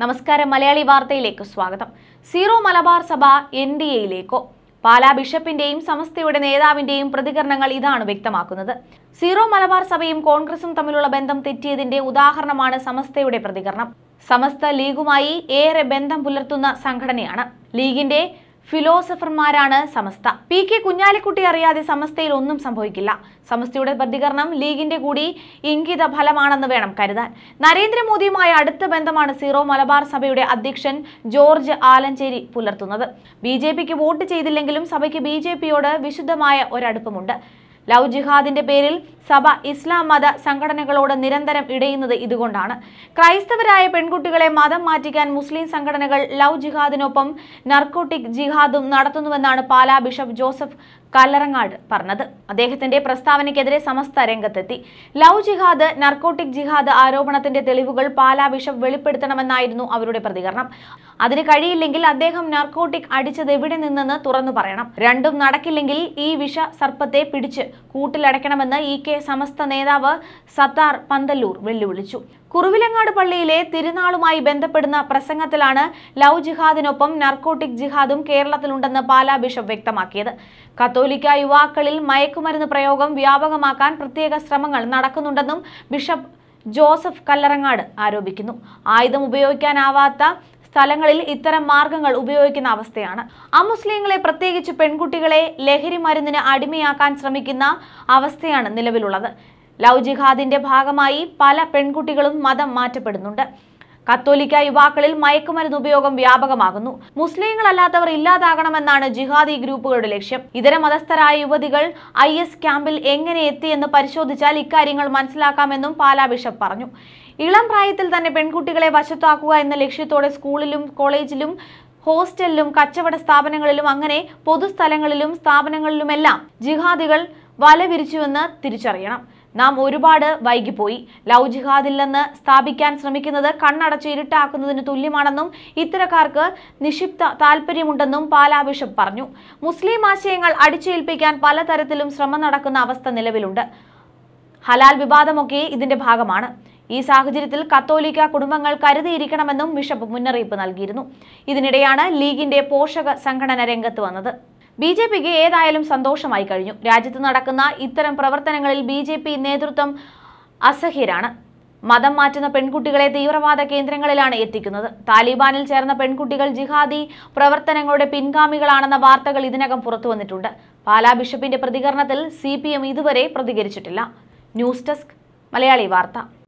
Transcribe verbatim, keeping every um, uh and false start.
നമസ്കാരം. മലയാളി വാർത്തയിലേക്ക് സ്വാഗതം. സീറോ മലബാർ സഭ എൻ ഡി എയിലേക്കോ? പാലാ ബിഷപ്പിന്റെയും സമസ്തയുടെ നേതാവിന്റെയും പ്രതികരണങ്ങൾ ഇതാണ് വ്യക്തമാക്കുന്നത്. സീറോ മലബാർ സഭയും കോൺഗ്രസും തമ്മിലുള്ള ബന്ധം തെറ്റിയതിന്റെ ഉദാഹരണമാണ് സമസ്തയുടെ പ്രതികരണം. സമസ്ത ലീഗുമായി ഏറെ ബന്ധം പുലർത്തുന്ന സംഘടനയാണ്. ലീഗിന്റെ ഫിലോസഫർമാരാണ് സമസ്ത. പി കെ കുഞ്ഞാലിക്കുട്ടി അറിയാതെ സമസ്തയിൽ ഒന്നും സംഭവിക്കില്ല. സമസ്തയുടെ പ്രതികരണം ലീഗിന്റെ കൂടി ഇംഗിത ഫലമാണെന്ന് വേണം കരുതാൻ. നരേന്ദ്രമോദിയുമായി അടുത്ത ബന്ധമാണ് സീറോ മലബാർ സഭയുടെ അധ്യക്ഷൻ ജോർജ് ആലഞ്ചേരി പുലർത്തുന്നത്. ബി ജെ പിക്ക് വോട്ട് ചെയ്തില്ലെങ്കിലും സഭയ്ക്ക് ബി ജെ പിയോട് വിശുദ്ധമായ ഒരടുപ്പമുണ്ട്. ലവ് ജിഹാദിന്റെ പേരിൽ സഭ ഇസ്ലാം മത സംഘടനകളോട് നിരന്തരം ഇടയുന്നത് ഇതുകൊണ്ടാണ്. ക്രൈസ്തവരായ പെൺകുട്ടികളെ മതം മാറ്റിക്കാൻ മുസ്ലിം സംഘടനകൾ ലവ് ജിഹാദിനൊപ്പം നർക്കോട്ടിക് ജിഹാദും നടത്തുന്നുവെന്നാണ് പാലാ ബിഷപ്പ് ജോസഫ് കല്ലറങ്ങാട് പറഞ്ഞത്. അദ്ദേഹത്തിന്റെ പ്രസ്താവനയ്ക്കെതിരെ സമസ്ത രംഗത്തെത്തി. ലവ് ജിഹാദ്, നർക്കോട്ടിക് ജിഹാദ് ആരോപണത്തിന്റെ തെളിവുകൾ പാലാ ബിഷപ്പ് വെളിപ്പെടുത്തണമെന്നായിരുന്നു അവരുടെ പ്രതികരണം. അതിന് കഴിയില്ലെങ്കിൽ അദ്ദേഹം നർക്കോട്ടിക് അടിച്ചത് എവിടെ നിന്നെന്ന് തുറന്നു പറയണം. രണ്ടും നടക്കില്ലെങ്കിൽ ഈ വിഷ സർപ്പത്തെ പിടിച്ച് കൂട്ടിലടയ്ക്കണമെന്ന് ഇ കെ സമസ്ത നേതാവ് സത്താർ പന്തല്ലൂർ വെല്ലുവിളിച്ചു. കുറുവിലങ്ങാട് പള്ളിയിലെ തിരുനാളുമായി ബന്ധപ്പെടുന്ന പ്രസംഗത്തിലാണ് ലവ് ജിഹാദിനൊപ്പം നർക്കോട്ടിക് ജിഹാദും കേരളത്തിലുണ്ടെന്ന് പാലാ ബിഷപ്പ് വ്യക്തമാക്കിയത്. കത്തോലിക്ക യുവാക്കളിൽ മയക്കുമരുന്ന് പ്രയോഗം വ്യാപകമാക്കാൻ പ്രത്യേക ശ്രമങ്ങൾ നടക്കുന്നുണ്ടെന്നും ബിഷപ്പ് ജോസഫ് കല്ലറങ്ങാട് ആരോപിക്കുന്നു. ആയുധം ഉപയോഗിക്കാനാവാത്ത സ്ഥലങ്ങളിൽ ഇത്തരം മാർഗങ്ങൾ ഉപയോഗിക്കുന്ന അവസ്ഥയാണ്. അമുസ്ലിങ്ങളെ, പ്രത്യേകിച്ച് പെൺകുട്ടികളെ ലഹരി മരുന്നിന് അടിമയാക്കാൻ ശ്രമിക്കുന്ന അവസ്ഥയാണ് നിലവിലുള്ളത്. ലവ് ജിഹാദിന്റെ ഭാഗമായി പല പെൺകുട്ടികളും മതം മാറ്റപ്പെടുന്നുണ്ട്. കത്തോലിക്ക യുവാക്കളിൽ മയക്കുമരുന്ന് ഉപയോഗം വ്യാപകമാകുന്നു. മുസ്ലിങ്ങളല്ലാത്തവർ ഇല്ലാതാകണമെന്നാണ് ജിഹാദി ഗ്രൂപ്പുകളുടെ ലക്ഷ്യം. ഇതര മതസ്ഥരായ യുവതികൾ ഐ എസ് ക്യാമ്പിൽ എങ്ങനെ എത്തിയെന്ന് പരിശോധിച്ചാൽ ഇക്കാര്യങ്ങൾ മനസ്സിലാക്കാമെന്നും പാലാ ബിഷപ്പ് പറഞ്ഞു. ഇളം പ്രായത്തിൽ തന്നെ പെൺകുട്ടികളെ വശത്താക്കുക എന്ന ലക്ഷ്യത്തോടെ സ്കൂളിലും കോളേജിലും ഹോസ്റ്റലിലും കച്ചവട സ്ഥാപനങ്ങളിലും അങ്ങനെ പൊതുസ്ഥലങ്ങളിലും സ്ഥാപനങ്ങളിലുമെല്ലാം ജിഹാദികൾ വല വിരിച്ചുവെന്ന് തിരിച്ചറിയണം. നാം ഒരുപാട് വൈകിപ്പോയി. ലവ് ജിഹാദില്ലെന്ന് സ്ഥാപിക്കാൻ ശ്രമിക്കുന്നത് കണ്ണടച്ച് ഇരുട്ടാക്കുന്നതിന് തുല്യമാണെന്നും ഇത്തരക്കാർക്ക് നിക്ഷിപ്ത താല്പര്യമുണ്ടെന്നും പാലാ ബിഷപ്പ് പറഞ്ഞു. മുസ്ലിം ആശയങ്ങൾ അടിച്ചേൽപ്പിക്കാൻ പലതരത്തിലും ശ്രമം നടക്കുന്ന അവസ്ഥ നിലവിലുണ്ട്. ഹലാൽ വിവാദമൊക്കെ ഇതിന്റെ ഭാഗമാണ്. ഈ സാഹചര്യത്തിൽ കത്തോലിക്ക കുടുംബങ്ങൾ കരുതിയിരിക്കണമെന്നും ബിഷപ്പ് മുന്നറിയിപ്പ് നൽകിയിരുന്നു. ഇതിനിടെയാണ് ലീഗിന്റെ പോഷക സംഘടന രംഗത്ത് വന്നത്. ബി ജെ പിക്ക് ഏതായാലും സന്തോഷമായി കഴിഞ്ഞു. രാജ്യത്ത് നടക്കുന്ന ഇത്തരം പ്രവർത്തനങ്ങളിൽ ബി ജെ പി നേതൃത്വം അസഹ്യരാണ്. മതം മാറ്റുന്ന പെൺകുട്ടികളെ തീവ്രവാദ കേന്ദ്രങ്ങളിലാണ് എത്തിക്കുന്നത്. താലിബാനിൽ ചേർന്ന പെൺകുട്ടികൾ ജിഹാദി പ്രവർത്തനങ്ങളുടെ പിൻഗാമികളാണെന്ന വാർത്തകൾ ഇതിനകം പുറത്തു വന്നിട്ടുണ്ട്. പാലാ ബിഷപ്പിന്റെ പ്രതികരണത്തിൽ സി പി എം ഇതുവരെ പ്രതികരിച്ചിട്ടില്ല. ന്യൂസ് ഡെസ്ക്, മലയാളി വാർത്ത.